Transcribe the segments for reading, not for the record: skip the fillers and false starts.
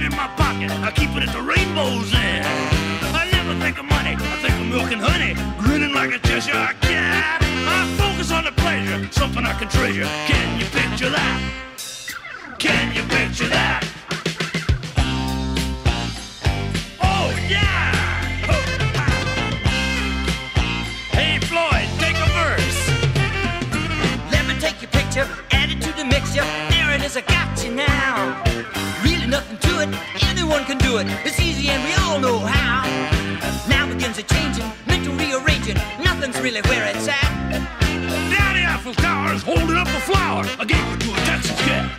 in my pocket, I keep it at the Rainbow's End. I never think of money, I think of milk and honey, grinning like a Cheshire cat. I focus on the pleasure, something I can treasure. Can you picture that? Can you picture that? Oh yeah! Hey Floyd, take a verse. Let me take your picture, add it to the mixture. There it is, I got you now. Really nothing to it, anyone can do it. It's easy and we all know how. Now begins a changing, mental rearranging. Nothing's really where it's at. Down the Eiffel Tower is holding up a flower. I gave it to a Texas cat.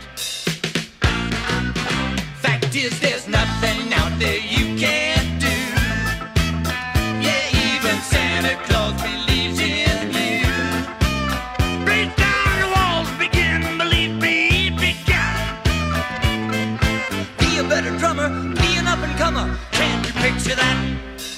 Fact is, there's nothing out there you can't do. Yeah, even Santa Claus believes in you. Break down the walls, begin, believe me, begin. Be a better drummer, be an up-and-comer. Can you picture that?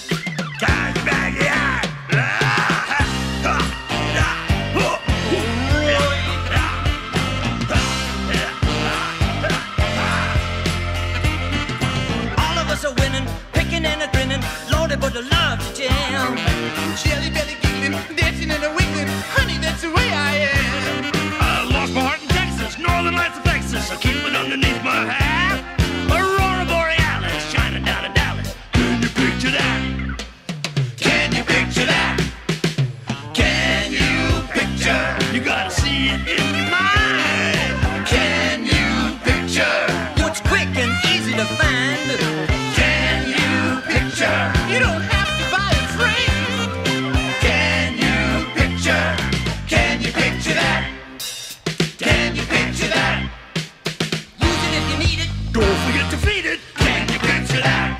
All of us are winning, picking and a grinning. Lordy, but I love to jam. Jelly belly giggling, dancing and a wiggling. Honey, that's the way I am. I lost my heart in Texas, Northern Lights of Texas. I keep it underneath my hat. Aurora Borealis, shining down in Dallas. Can you picture that? Can you picture that? Can you picture? You gotta see it in your mind. Can you picture? What's quick and easy to find? Can you picture? You don't have to buy a frame. Can you picture? Can you picture that? Can you picture that? Use it if you need it. Don't forget to feed it. Can you picture that?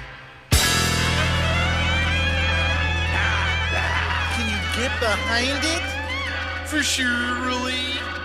Can you get behind it? For surely.